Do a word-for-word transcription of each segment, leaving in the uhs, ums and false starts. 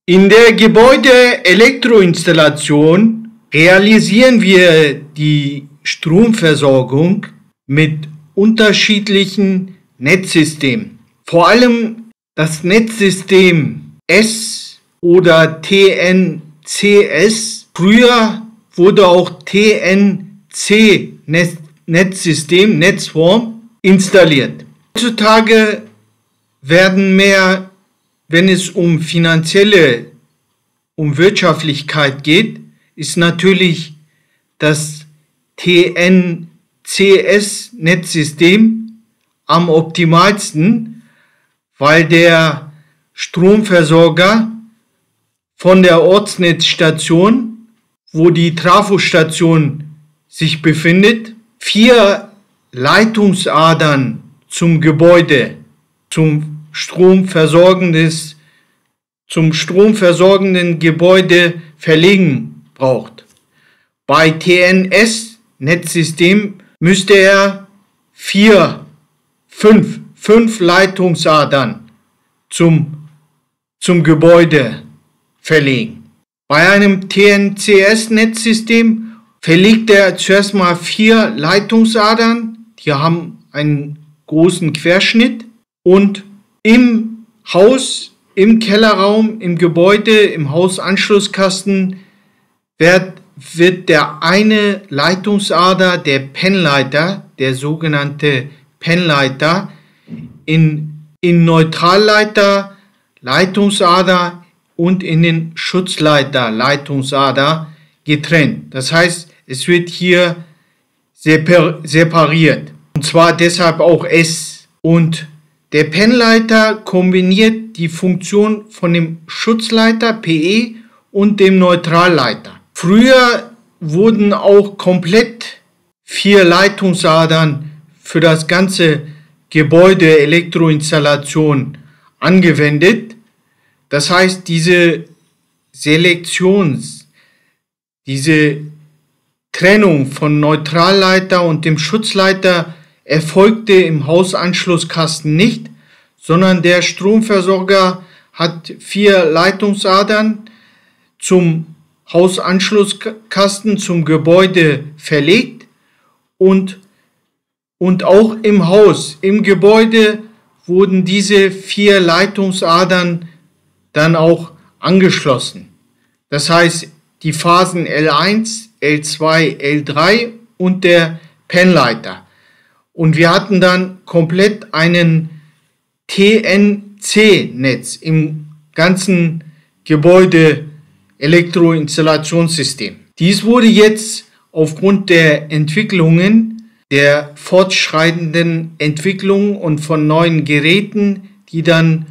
In der Gebäude-Elektroinstallation realisieren wir die Stromversorgung mit unterschiedlichen Netzsystemen. Vor allem das Netzsystem S oder T N C S. Früher wurde auch T N C Netzsystem, Netzform, installiert. Heutzutage werden mehr, wenn es um finanzielle, um Wirtschaftlichkeit geht, ist natürlich das T N C S Netzsystem am optimalsten, weil der Stromversorger von der Ortsnetzstation, wo die Trafostation sich befindet, vier Leitungsadern zum Gebäude, zum stromversorgendes, zum stromversorgenden Gebäude verlegen braucht. Bei T N S Netzsystem müsste er vier, fünf, fünf Leitungsadern zum, zum Gebäude verlegen. Bei einem T N C S Netzsystem verlegt er zuerst mal vier Leitungsadern, die haben einen großen Querschnitt, und im Haus, im Kellerraum, im Gebäude, im Hausanschlusskasten wird, wird der eine Leitungsader, der Pennleiter, der sogenannte Pennleiter, in, in Neutralleiter, Leitungsader und in den Schutzleiter, Leitungsader getrennt. Das heißt, es wird hier separiert. Und zwar deshalb auch S. Und der Pennleiter kombiniert die Funktion von dem Schutzleiter P E und dem Neutralleiter. Früher wurden auch komplett vier Leitungsadern für das ganze Gebäude Elektroinstallation angewendet. Das heißt, diese Selektions, diese Trennung von Neutralleiter und dem Schutzleiter erfolgte im Hausanschlusskasten nicht, sondern der Stromversorger hat vier Leitungsadern zum Hausanschlusskasten, zum Gebäude verlegt, und, und auch im Haus, im Gebäude wurden diese vier Leitungsadern dann auch angeschlossen. Das heißt, die Phasen L eins, L zwei, L drei und der Pennleiter. Und wir hatten dann komplett einen T N C-Netz im ganzen Gebäude Elektroinstallationssystem. Dies wurde jetzt aufgrund der Entwicklungen, der fortschreitenden Entwicklung und von neuen Geräten, die dann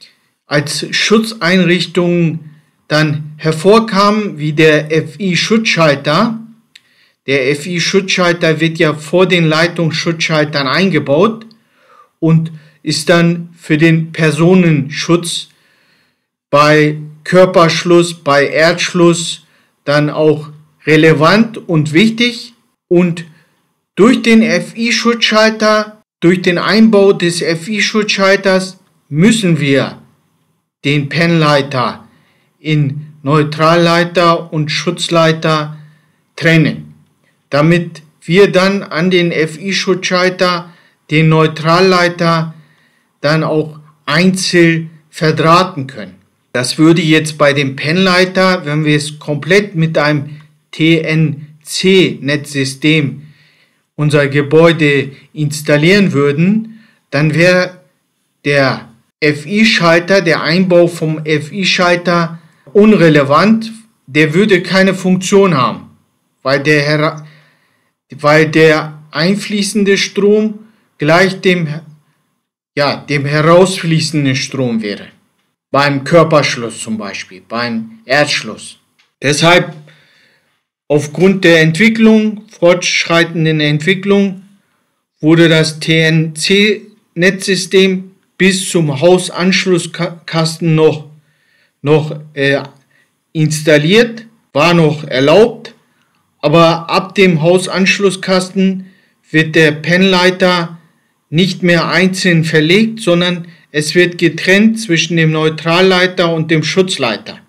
als Schutzeinrichtungen dann hervorkamen, wie der F I-Schutzschalter. Der F I-Schutzschalter wird ja vor den Leitungsschutzschaltern eingebaut und ist dann für den Personenschutz bei Körperschluss, bei Erdschluss dann auch relevant und wichtig. Und durch den F I-Schutzschalter, durch den Einbau des F I-Schutzschalters müssen wir den Pennleiter in Neutralleiter und Schutzleiter trennen, damit wir dann an den F I-Schutzschalter, den Neutralleiter, dann auch einzeln verdrahten können. Das würde jetzt bei dem Pennleiter, wenn wir es komplett mit einem T N C-Netzsystem unser Gebäude installieren würden, dann wäre der F I-Schalter, der Einbau vom F I-Schalter unrelevant, der würde keine Funktion haben, weil der, weil der einfließende Strom gleich dem, ja, dem herausfließenden Strom wäre. Beim Körperschluss zum Beispiel, beim Erdschluss. Deshalb, aufgrund der Entwicklung, fortschreitenden Entwicklung, wurde das T N C-Netzsystem bis zum Hausanschlusskasten noch, noch äh, installiert, war noch erlaubt, aber ab dem Hausanschlusskasten wird der Pennleiter nicht mehr einzeln verlegt, sondern es wird getrennt zwischen dem Neutralleiter und dem Schutzleiter.